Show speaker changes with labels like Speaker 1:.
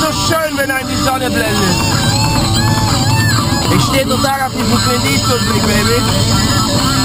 Speaker 1: so schön, wenn einen die Sonne blendet. Ich stehe total auf die Fußball, Baby.